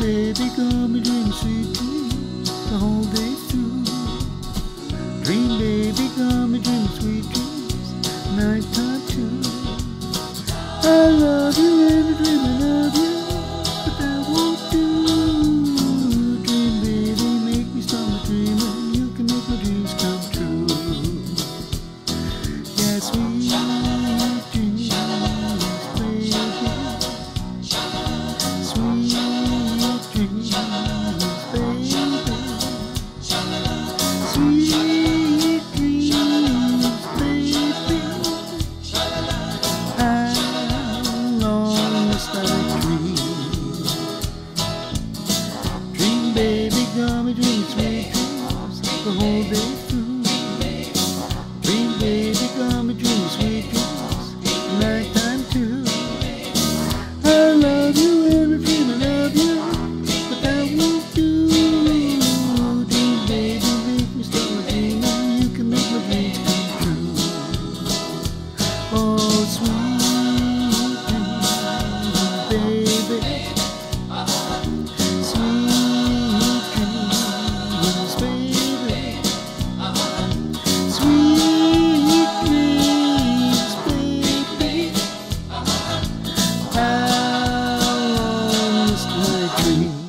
baby, come and dream sweet dreams the whole day through. Dream, baby, come and dream sweet dreams nighttime too. I love you and I dream I love you, but that won't do. Dream, baby, make me stop my dreaming. You can make my dreams come true. Yeah, sweet dreams, baby. Sweet dreams, baby. Sweet dreams, baby. How long must I dream? Dream, baby, come and dream sweet dreams the whole day through. Dream, baby, come and dream sweet dreams nighttime too. I love you and I dream I love you, but that won't do. Dream, baby, make me start dreaming. You can make my dreams come true. Oh, sweet dreams, baby. Sweet dreams, baby. Sweet dreams, baby. How long must I dream?